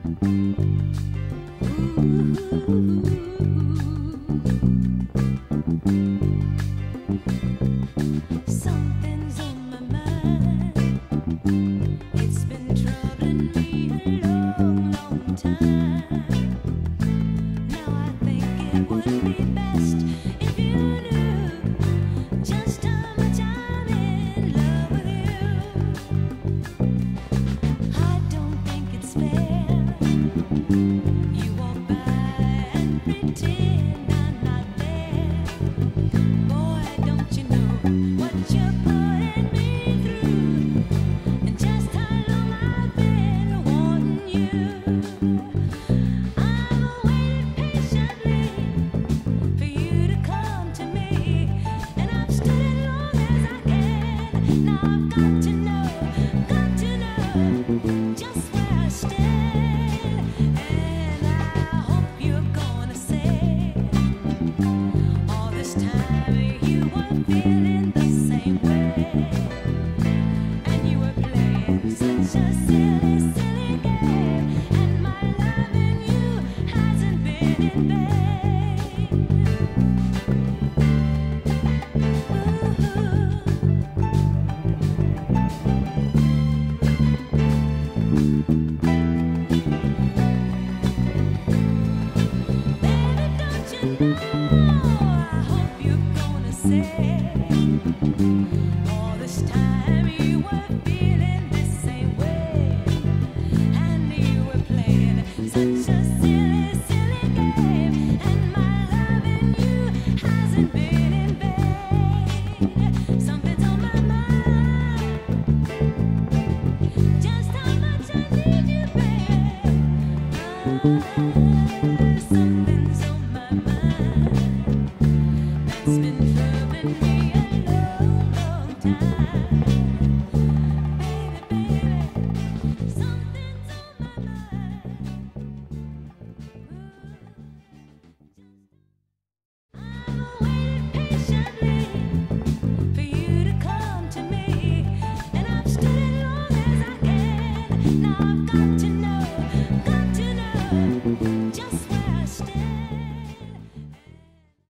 Something's on my mind. It's been troubling me a long, long time. Now I think it would be best if you knew just how much I'm in love with you. I don't think it's fair. You walk by and pretend I'm not there. Boy, don't you know what you're putting me through, and just how long I've been wanting you. I've waited patiently for you to come to me, and I've stood as long as I can. Now I've got to know just where I stand, and I hope you're gonna say all this time you were feeling the same way, and you were playing such a silly, silly game, and my loving you hasn't been in vain. Baby, don't you know? I hope you're gonna say all this time you were feeling the same way, and you were playing such a silly, silly game, and my loving you hasn't been in vain. Something's on my mind, just how much I need you, babe. Something's on my mind.